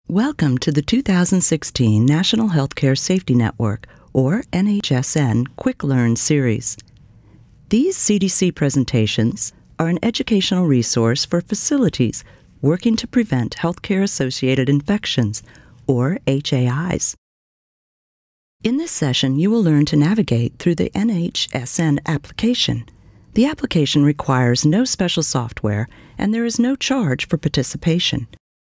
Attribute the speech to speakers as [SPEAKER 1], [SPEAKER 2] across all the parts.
[SPEAKER 1] Welcome to the 2016 National Healthcare Safety Network, or NHSN, Quick Learn series. These CDC presentations are an educational resource for facilities working to prevent healthcare-associated infections, or HAIs. In this session, you will learn to navigate through the NHSN application. The application requires no special software, and there is no charge for participation.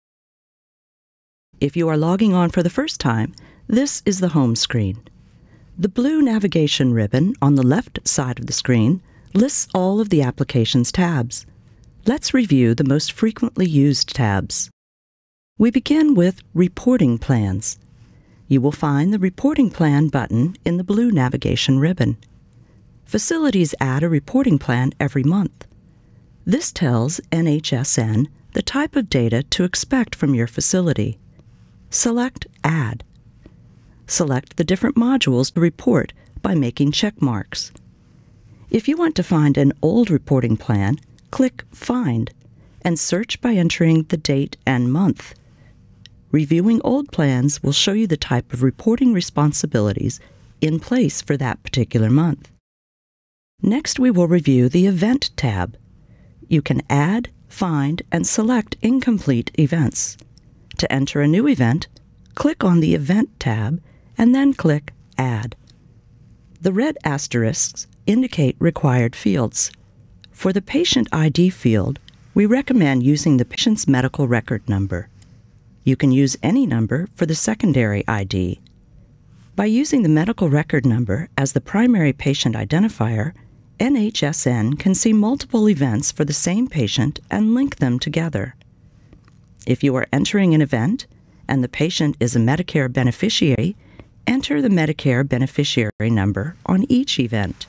[SPEAKER 1] If you are logging on for the first time, this is the home screen. The blue navigation ribbon on the left side of the screen lists all of the application's tabs. Let's review the most frequently used tabs. We begin with Reporting Plans. You will find the Reporting Plan button in the blue navigation ribbon. Facilities add a reporting plan every month. This tells NHSN the type of data to expect from your facility. Select Add. Select the different modules to report by making check marks. If you want to find an old reporting plan, click Find and search by entering the date and month. Reviewing old plans will show you the type of reporting responsibilities in place for that particular month. Next, we will review the Event tab. You can add, find, and select incomplete events. To enter a new event, click on the Event tab and then click Add. The red asterisks indicate required fields. For the Patient ID field, we recommend using the patient's medical record number. You can use any number for the secondary ID. By using the medical record number as the primary patient identifier, NHSN can see multiple events for the same patient and link them together. If you are entering an event and the patient is a Medicare beneficiary, enter the Medicare beneficiary number on each event.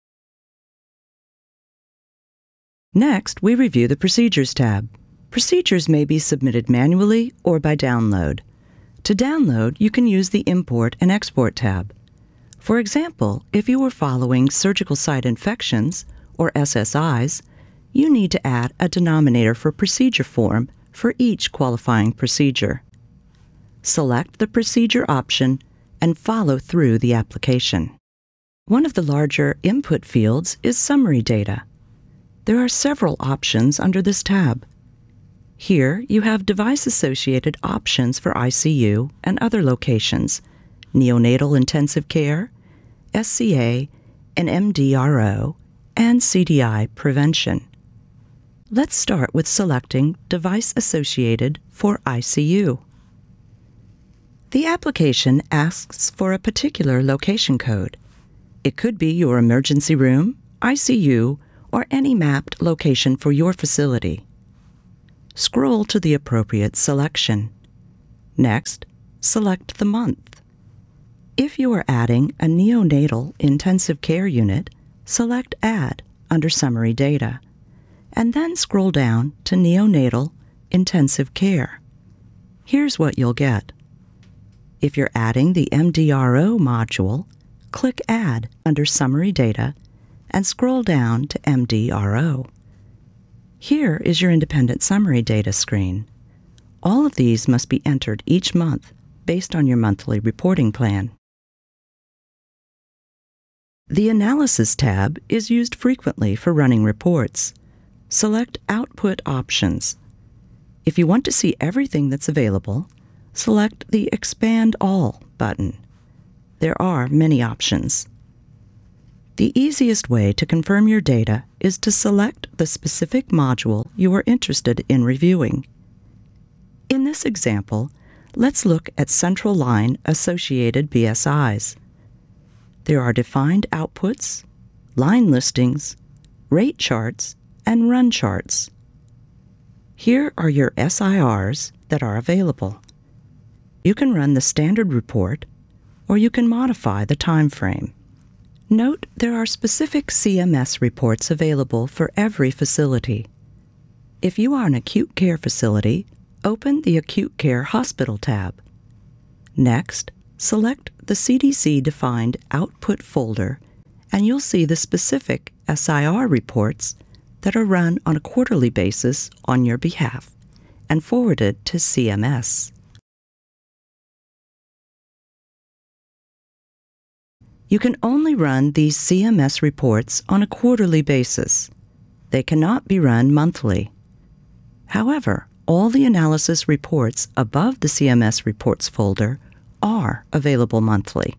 [SPEAKER 1] Next, we review the Procedures tab. Procedures may be submitted manually or by download. To download, you can use the Import and Export tab. For example, if you are following surgical site infections, or SSIs, you need to add a denominator for procedure form for each qualifying procedure. Select the procedure option and follow through the application. One of the larger input fields is Summary Data. There are several options under this tab. Here you have device-associated options for ICU and other locations, neonatal intensive care, SCA, and MDRO, and CDI prevention. Let's start with selecting Device Associated for ICU. The application asks for a particular location code. It could be your emergency room, ICU, or any mapped location for your facility. Scroll to the appropriate selection. Next, select the month. If you are adding a neonatal intensive care unit, select Add under Summary Data, and then scroll down to Neonatal Intensive Care. Here's what you'll get. If you're adding the MDRO module, click Add under Summary Data and scroll down to MDRO. Here is your independent summary data screen. All of these must be entered each month based on your monthly reporting plan. The Analysis tab is used frequently for running reports. Select Output Options. If you want to see everything that's available, select the Expand All button. There are many options. The easiest way to confirm your data is to select the specific module you are interested in reviewing. In this example, let's look at Central Line Associated BSIs. There are defined outputs, line listings, rate charts, and run charts. Here are your SIRs that are available. You can run the standard report, or you can modify the time frame. Note there are specific CMS reports available for every facility. If you are an acute care facility, open the Acute Care Hospital tab. Next, select the CDC-defined Output folder, and you'll see the specific SIR reports that are run on a quarterly basis on your behalf and forwarded to CMS. You can only run these CMS reports on a quarterly basis. They cannot be run monthly. However, all the analysis reports above the CMS Reports folder are available monthly.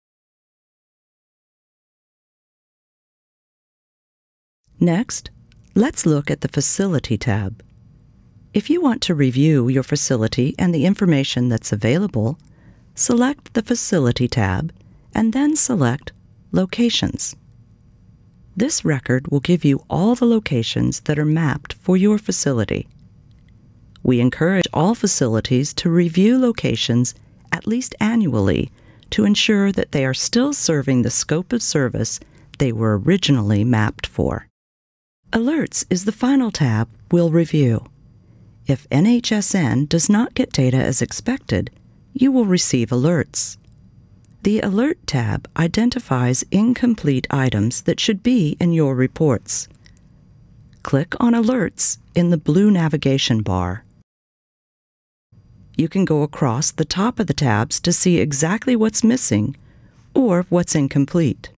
[SPEAKER 1] Next, let's look at the Facility tab. If you want to review your facility and the information that's available, select the Facility tab and then select Locations. This record will give you all the locations that are mapped for your facility. We encourage all facilities to review locations at least annually to ensure that they are still serving the scope of service they were originally mapped for. Alerts is the final tab we'll review. If NHSN does not get data as expected, you will receive alerts. The Alert tab identifies incomplete items that should be in your reports. Click on Alerts in the blue navigation bar. You can go across the top of the tabs to see exactly what's missing or what's incomplete.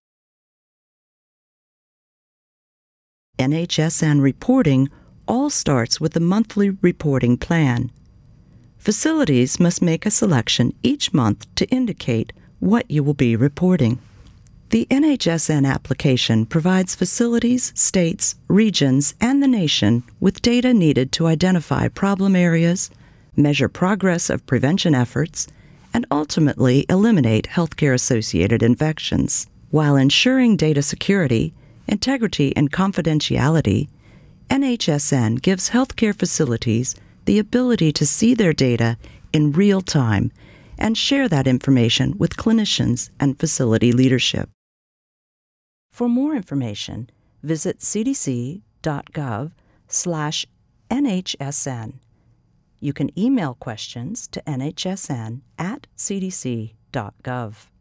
[SPEAKER 1] NHSN reporting all starts with the monthly reporting plan. Facilities must make a selection each month to indicate what you will be reporting. The NHSN application provides facilities, states, regions, and the nation with data needed to identify problem areas, measure progress of prevention efforts, and ultimately eliminate healthcare-associated infections. While ensuring data security, integrity, and confidentiality, NHSN gives healthcare facilities the ability to see their data in real time and share that information with clinicians and facility leadership. For more information, visit cdc.gov/NHSN. You can email questions to nhsn@cdc.gov.